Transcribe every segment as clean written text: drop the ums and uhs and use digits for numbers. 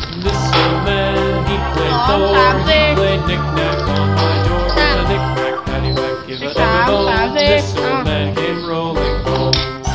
This old man, he played Thor. He played knick-knack on my door. With a knick-knack, paddywhack, give it a bone. This old man came rolling home.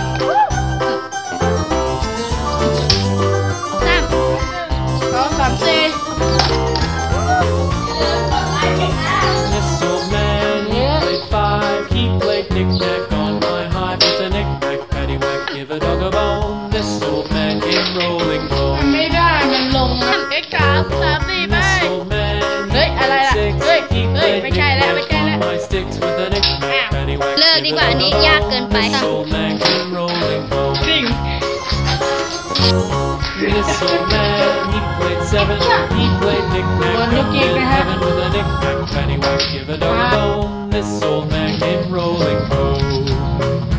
This old man, he played five. He played knick-knack on my hive. With a knick-knack, paddywhack, give a dog a bone. This old man came rolling home. ไม่ได้มันลงนะเอ็กซ์3 3 4ไป This old man, เฮ้ยอะไรล่ะ six. เฮ้ย He เฮ้ย played ไม่ใช่แล้วไม่ knick-knack ใช่แล้ว on my sticks. With a knick-knack, paddywhack, เลิกดีกว่าอันนี้ยากเกินไป This old man came rolling home. จริง This old man, he played seven. He played knick-knack One up looking in at heaven. With a knick-knack, paddywhack, give a dog a bone. This old man came rolling home.